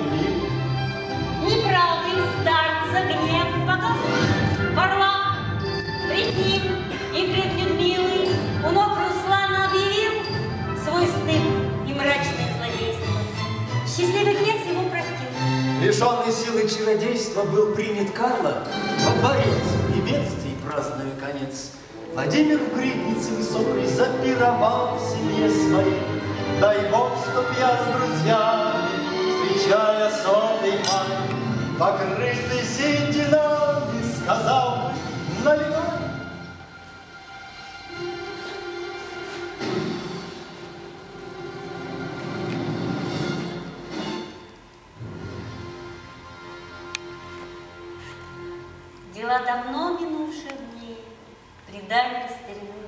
мир. Неправый старца гнев погас. Варлам пред ним и пред Людмилой у ног Руслана объявил свой стыд и мрачное злодейство. Счастливый князь его простил. Лишенный силы чародейства был принят Карло во дворец, и бедствий праздную конец. Владимир в гриднице высокой запировал в семье своей. Дай Бог, чтоб я с друзьями, встречая сотый май, покрытый сединами, сказал бы: наливай. Дела давно минувших дней предали старину.